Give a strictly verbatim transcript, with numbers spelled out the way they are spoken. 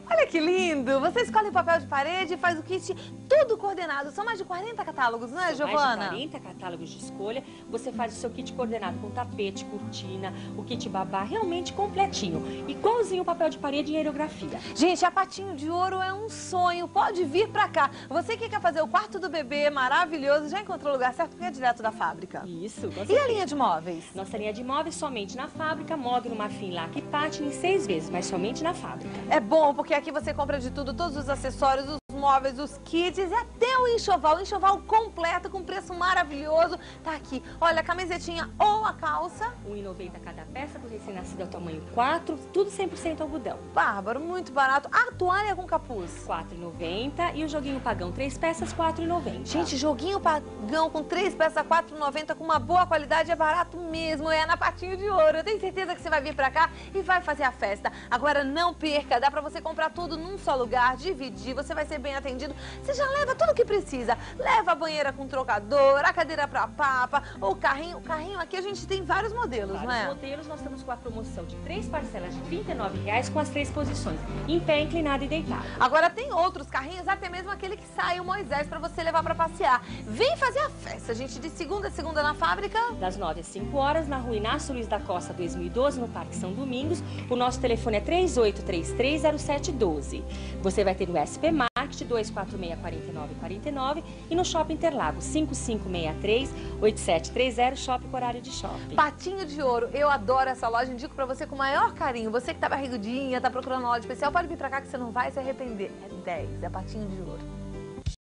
Olha que lindo! Você escolhe o papel de parede e faz o kit tudo coordenado. São mais de quarenta catálogos, não é, São Giovana? mais de quarenta catálogos de escolha. Você faz o seu kit coordenado com tapete, cortina, o kit babá, realmente completinho. Igualzinho o papel de parede em aerografia. Gente, a Patinho de Ouro é um sonho. Pode vir pra cá. Você que quer fazer o quarto do bebê maravilhoso, já encontrou o lugar certo porque é direto da fábrica. Isso, com E certeza. a linha de móveis? Nossa linha de móveis somente na fábrica, Mogno, Marfim, Lac e Patine em seis vezes, mas somente na fábrica. É bom, porque aqui você compra de tudo, todos os acessórios, os móveis, os kits e até o enxoval. O enxoval completo, com preço maravilhoso. Tá aqui. Olha, a camisetinha ou a calça. um real e noventa cada peça, do recém-nascido ao tamanho quatro, tudo cem por cento algodão. Bárbaro, muito barato. A toalha com capuz. quatro reais e noventa centavos e o joguinho pagão, três peças, quatro reais e noventa centavos. Gente, joguinho pagão com três peças a quatro reais e noventa centavos com uma boa qualidade é barato mesmo. É na Patinho de Ouro. Eu tenho certeza que você vai vir pra cá e vai fazer a festa. Agora não perca, dá pra você comprar tudo num só lugar, dividir, você vai ser bem atendido. Você já leva tudo o que precisa. Leva a banheira com trocador, a cadeira pra papa, ou o carrinho. O carrinho aqui a gente tem vários modelos, Vários não é? modelos, nós estamos com a promoção de três parcelas de trinta e nove reais com as três posições, em pé, inclinado e deitado. Agora tem outros carrinhos, até mesmo aquele que sai o Moisés pra você levar pra passear. Vem fazer a festa, gente, de segunda a segunda na fábrica. Das nove às cinco horas, na rua Inácio Luiz da Costa dois mil e doze, no Parque São Domingos. O nosso telefone é três oito três três, zero sete um dois. Você vai ter no S P Market dois quatro seis, quatro nove quatro nove e no Shopping Interlagos cinco cinco seis três, oito sete três zero, Shopping com horário de shopping. Patinho de Ouro, eu adoro essa loja, indico pra você com o maior carinho. Você que tá barrigudinha, tá procurando uma loja especial, pode vir pra cá que você não vai se arrepender. É dez, é Patinho de Ouro.